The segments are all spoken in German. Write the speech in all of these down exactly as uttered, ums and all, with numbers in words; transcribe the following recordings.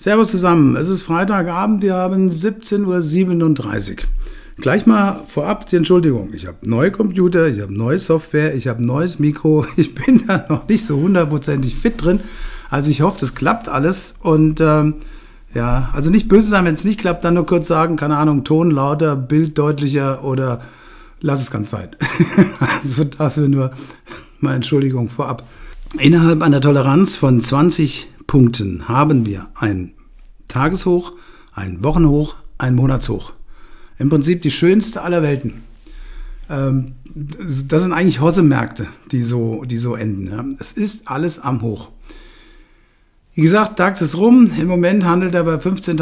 Servus zusammen, es ist Freitagabend, wir haben siebzehn Uhr siebenunddreißig. Gleich mal vorab die Entschuldigung, ich habe neue Computer, ich habe neue Software, ich habe neues Mikro, ich bin da noch nicht so hundertprozentig fit drin, also ich hoffe, das klappt alles und ähm, ja, also nicht böse sein, wenn es nicht klappt, dann nur kurz sagen, keine Ahnung, Ton lauter, Bild deutlicher oder lass es ganz sein. Also dafür nur mal Entschuldigung vorab. Innerhalb einer Toleranz von zwanzig Punkten haben wir ein Tageshoch, ein Wochenhoch, ein Monatshoch. Im Prinzip die schönste aller Welten. Ähm, das sind eigentlich Hosse-Märkte, die so, die so enden. Ja. Es ist alles am Hoch. Wie gesagt, DAX ist rum. Im Moment handelt er bei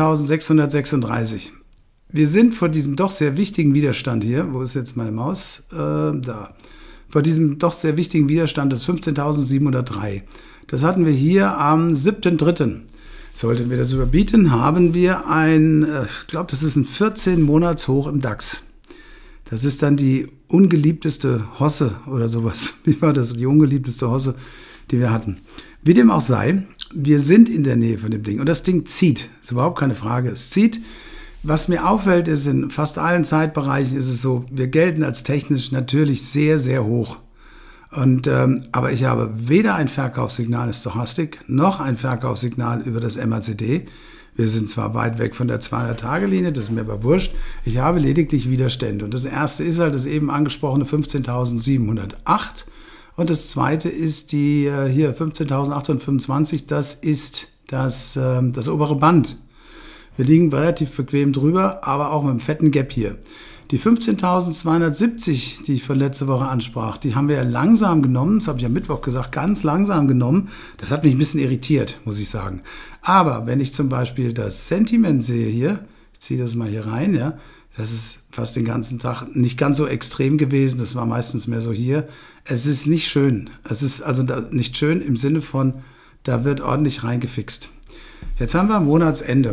fünfzehntausendsechshundertsechsunddreißig. Wir sind vor diesem doch sehr wichtigen Widerstand hier. Wo ist jetzt meine Maus? Äh, da. Vor diesem doch sehr wichtigen Widerstand des fünfzehntausendsiebenhundertdrei. Das hatten wir hier am siebten dritten Sollten wir das überbieten, haben wir ein, ich glaube, das ist ein vierzehn Monats Hoch im DAX. Das ist dann die ungeliebteste Hosse oder sowas. Wie war das? Die ungeliebteste Hosse, die wir hatten. Wie dem auch sei, wir sind in der Nähe von dem Ding. Und das Ding zieht. Ist überhaupt keine Frage. Es zieht. Was mir auffällt, ist, in fast allen Zeitbereichen ist es so, wir gelten als technisch natürlich sehr, sehr hoch. Und, ähm, aber ich habe weder ein Verkaufssignal in Stochastik noch ein Verkaufssignal über das M A C D. Wir sind zwar weit weg von der zweihundert-Tage-Linie, das ist mir aber wurscht. Ich habe lediglich Widerstände. Und das erste ist halt das eben angesprochene fünfzehntausendsiebenhundertacht. Und das zweite ist die äh, hier fünfzehntausendachthundertfünfundzwanzig. Das ist das, äh, das obere Band. Wir liegen relativ bequem drüber, aber auch mit einem fetten Gap hier. Die fünfzehntausendzweihundertsiebzig, die ich von letzter Woche ansprach, die haben wir ja langsam genommen, das habe ich am Mittwoch gesagt, ganz langsam genommen. Das hat mich ein bisschen irritiert, muss ich sagen. Aber wenn ich zum Beispiel das Sentiment sehe hier, ich ziehe das mal hier rein, ja, das ist fast den ganzen Tag nicht ganz so extrem gewesen, das war meistens mehr so hier. Es ist nicht schön, es ist also nicht schön im Sinne von, da wird ordentlich reingefixt. Jetzt haben wir Monatsende.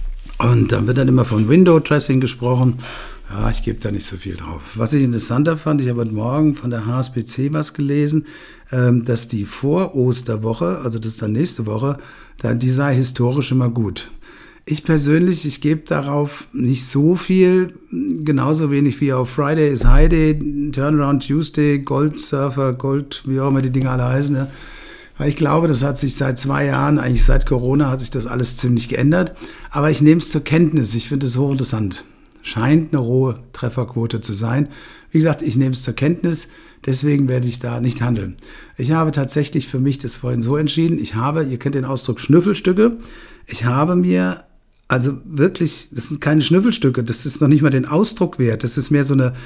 Und dann wird dann immer von Window Dressing gesprochen. Ja, ich gebe da nicht so viel drauf. Was ich interessanter fand, ich habe heute Morgen von der H S B C was gelesen, dass die Vor-Osterwoche, also das ist dann nächste Woche, die sei historisch immer gut. Ich persönlich, ich gebe darauf nicht so viel, genauso wenig wie auf Friday is High Day, Turnaround Tuesday, Gold Surfer, Gold, wie auch immer die Dinge alle heißen, ja. Weil ich glaube, das hat sich seit zwei Jahren, eigentlich seit Corona, hat sich das alles ziemlich geändert. Aber ich nehme es zur Kenntnis. Ich finde es hochinteressant. Scheint eine hohe Trefferquote zu sein. Wie gesagt, ich nehme es zur Kenntnis. Deswegen werde ich da nicht handeln. Ich habe tatsächlich für mich das vorhin so entschieden. Ich habe, ihr kennt den Ausdruck Schnüffelstücke. Ich habe mir, also wirklich, das sind keine Schnüffelstücke. Das ist noch nicht mal den Ausdruck wert. Das ist mehr so eine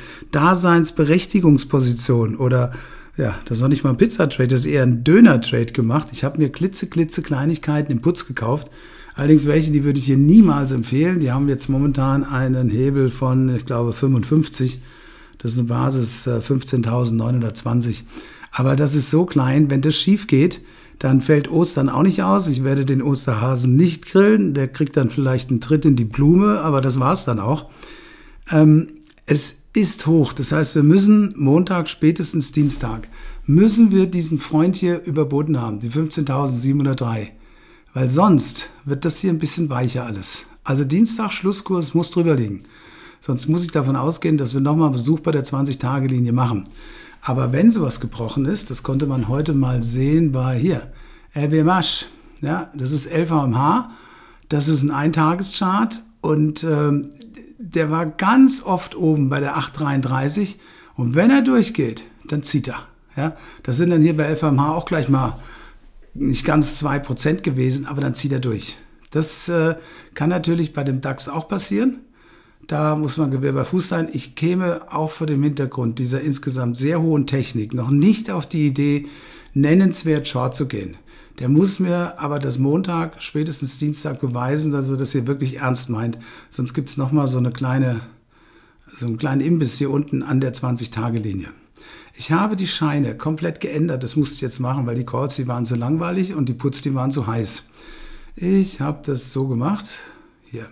Daseinsberechtigungsposition oder ja, das ist noch nicht mal ein Pizza-Trade, das ist eher ein Döner-Trade gemacht. Ich habe mir klitze, klitze Kleinigkeiten im Putz gekauft. Allerdings welche, die würde ich hier niemals empfehlen. Die haben jetzt momentan einen Hebel von, ich glaube, fünfundfünfzig. Das ist eine Basis äh, fünfzehntausendneunhundertzwanzig. Aber das ist so klein, wenn das schief geht, dann fällt Ostern auch nicht aus. Ich werde den Osterhasen nicht grillen. Der kriegt dann vielleicht einen Tritt in die Blume, aber das war's dann auch. Ähm, es ist hoch. Das heißt, wir müssen Montag, spätestens Dienstag, müssen wir diesen Freund hier überboten haben, die fünfzehntausendsiebenhundertdrei. Weil sonst wird das hier ein bisschen weicher alles. Also Dienstag, Schlusskurs muss drüber liegen. Sonst muss ich davon ausgehen, dass wir nochmal einen Besuch bei der zwanzig-Tage-Linie machen. Aber wenn sowas gebrochen ist, das konnte man heute mal sehen bei hier, R W Masch. Ja, das ist L V M H, das ist ein Eintageschart und ähm, der war ganz oft oben bei der acht dreiunddreißig und wenn er durchgeht, dann zieht er. Ja, das sind dann hier bei L V M H auch gleich mal nicht ganz zwei Prozent gewesen, aber dann zieht er durch. Das äh, kann natürlich bei dem DAX auch passieren. Da muss man Gewehr bei Fuß sein. Ich käme auch vor dem Hintergrund dieser insgesamt sehr hohen Technik noch nicht auf die Idee, nennenswert short zu gehen. Der muss mir aber das Montag, spätestens Dienstag beweisen, dass er das hier wirklich ernst meint. Sonst gibt es nochmal so eine kleine, so einen kleinen Imbiss hier unten an der zwanzig-Tage-Linie. Ich habe die Scheine komplett geändert. Das musste ich jetzt machen, weil die Calls, die waren zu langweilig und die Puts, die waren zu heiß. Ich habe das so gemacht. Hier.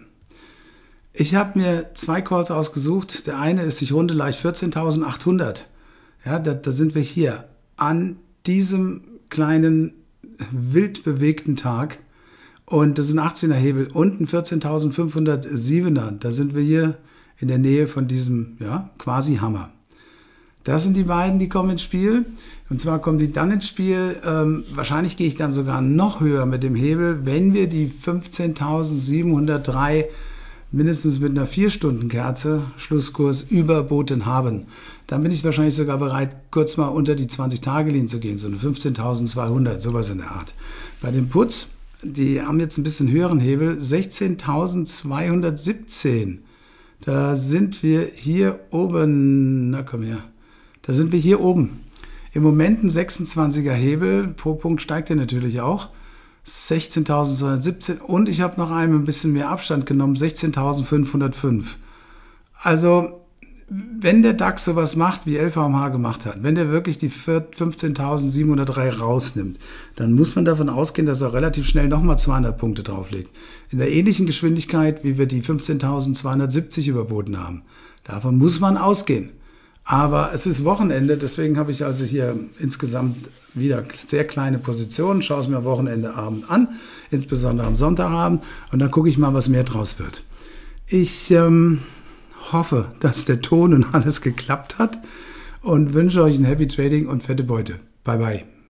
Ich habe mir zwei Calls ausgesucht. Der eine ist, ich runde leicht vierzehntausendachthundert. Ja, da, da sind wir hier an diesem kleinen wild bewegten Tag Und das ist ein achtzehner Hebel und ein vierzehntausendfünfhundertsiebener. Da sind wir hier in der Nähe von diesem, ja, quasi Hammer. Das sind die beiden, die kommen ins Spiel. Und zwar kommen die dann ins Spiel, ähm, wahrscheinlich gehe ich dann sogar noch höher mit dem Hebel, wenn wir die fünfzehntausendsiebenhundertdrei mindestens mit einer vier Stunden Kerze Schlusskurs überboten haben. Dann bin ich wahrscheinlich sogar bereit, kurz mal unter die zwanzig-Tage-Linie zu gehen, so eine fünfzehntausendzweihundert, sowas in der Art. Bei dem Putz, die haben jetzt ein bisschen höheren Hebel, sechzehntausendzweihundertsiebzehn. Da sind wir hier oben, na komm her, da sind wir hier oben. Im Moment ein sechsundzwanziger Hebel, pro Punkt steigt er natürlich auch. sechzehntausendzweihundertsiebzehn und ich habe noch einen ein bisschen mehr Abstand genommen, sechzehntausendfünfhundertfünf. Also, wenn der DAX sowas macht, wie L V M H gemacht hat, wenn der wirklich die fünfzehntausendsiebenhundertdrei rausnimmt, dann muss man davon ausgehen, dass er relativ schnell nochmal zweihundert Punkte drauflegt. In der ähnlichen Geschwindigkeit, wie wir die fünfzehntausendzweihundertsiebzig überboten haben. Davon muss man ausgehen. Aber es ist Wochenende, deswegen habe ich also hier insgesamt wieder sehr kleine Positionen, schaue es mir am Wochenendeabend an, insbesondere am Sonntagabend, und dann gucke ich mal, was mehr draus wird. Ich ähm, hoffe, dass der Ton und alles geklappt hat und wünsche euch ein Happy Trading und fette Beute. Bye bye.